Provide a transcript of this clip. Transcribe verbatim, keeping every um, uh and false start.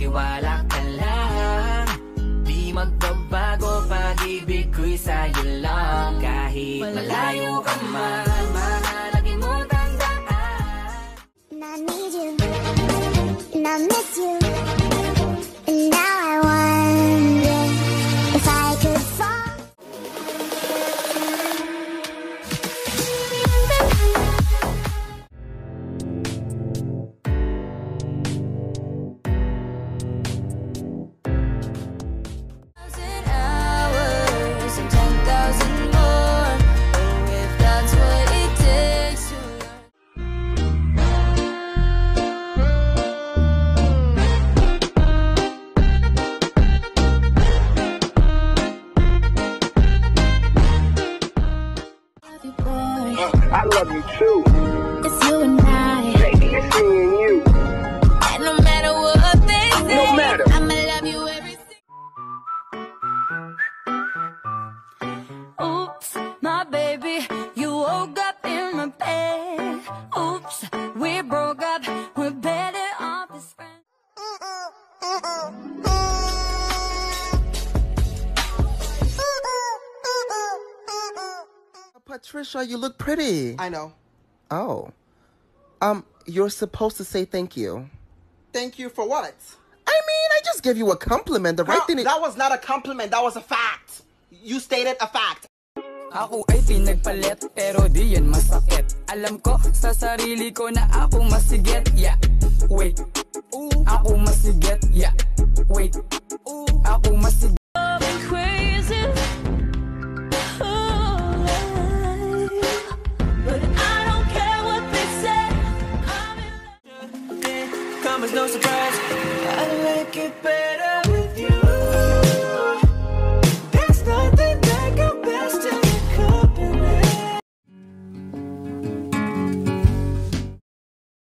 Tiwala ka lang, di magbabago pag-ibig ko'y sa'yo lang. Kahit malayo ka man, mahalagin mo tandaan. And I need you, and I miss you, and now I wonder if I could fall. I love you too. It's you and I. Baby, it's me and you. And no matter what they say, No matter. I'ma love you every single. Oops, my baby, you woke up in my bed. Oops, we broke up, we're better off as friends. Patricia, you look pretty. I know. Oh. Um, you're supposed to say thank you. Thank you for what? I mean, I just gave you a compliment. The Girl, right thing is... that was not a compliment. That was a fact. You stated a fact. Ako ay pinagpalit, pero di yan masakit. Alam ko sa sarili ko na ako masigit. Yeah, wait. Ooh, ako masigit. Yeah, wait. Ooh, ako masigit. Crazy. But I don't care what they say. I'm in love. Come as no surprise, I'll make it better.